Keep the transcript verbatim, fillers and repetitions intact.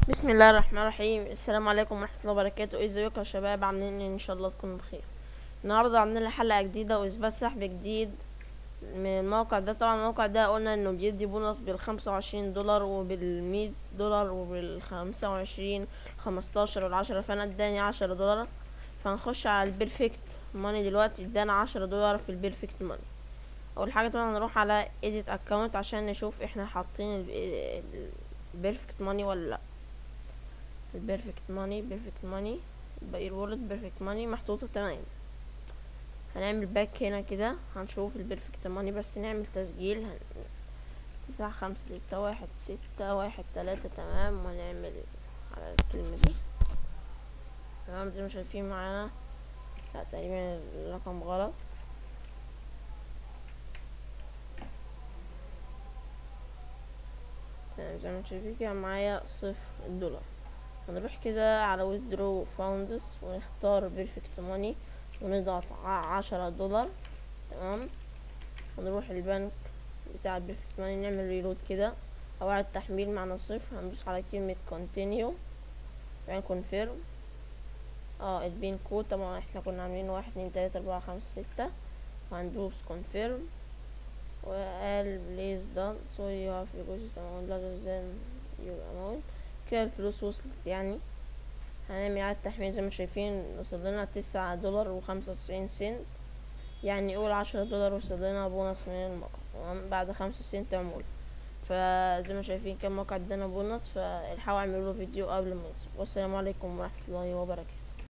بسم الله الرحمن الرحيم. السلام عليكم ورحمة الله وبركاته. ازيكم يا شباب؟ عاملين ايه؟ ان شاء الله تكونوا بخير. النهارده عاملين حلقة جديدة واثبات سحب جديد من الموقع ده. طبعا الموقع ده قلنا انه بيدي بونص بالخمسة وعشرين دولار وبالمية دولار وبالخمسة وعشرين خمستاشر والعشرة، فانا اداني عشرة دولار. فهنخش على البيرفكت ماني دلوقتي. ادانا عشرة دولار في البيرفكت ماني. اول حاجة طبعا هنروح على edit account عشان نشوف احنا حاطين البيرفكت ماني ولا لا. البيرفكت ماني بيرفكت ماني باير وورد بيرفكت ماني محطوطة تمام. هنعمل باك هنا كده، هنشوف البيرفكت ماني بس نعمل تسجيل. هن... تسعة خمسة ستة واحد ستة واحد تلاتة تمام، ونعمل على الكلمة دي تمام. زي ما شايفين معانا، لا تقريبا الرقم غلط. تمام زي ما شايفين كده معايا صفر دولار. هنروح كده على withdraw funds ونختار بيرفكت ماني ونضغط عشرة دولار تمام. هنروح البنك بتاع البيرفكت ماني نعمل ريلود كده، قواعد تحميل معنا صفر. هندوس على كلمة continue يعني confirm. اه البين كود طبعا احنا كنا عاملين واحد اتنين تلاتة اربعة خمسة ستة. وهندوس confirm وقال please done so you have deposited amount larger than your amount. كده الفلوس وصلت يعني. هنعمل اعادة تحميل زي ما شايفين، وصل لنا تسعة دولار وخمسة وتسعين سنت، يعني قول عشرة دولار وصل لنا بونص من الموقع تمام بعد خمسة سنت عمولة. فزي ما شايفين كان موقع ادانا بونص، فالحقوا اعملوا فيديو قبل ما يوصل. والسلام عليكم ورحمة الله وبركاته.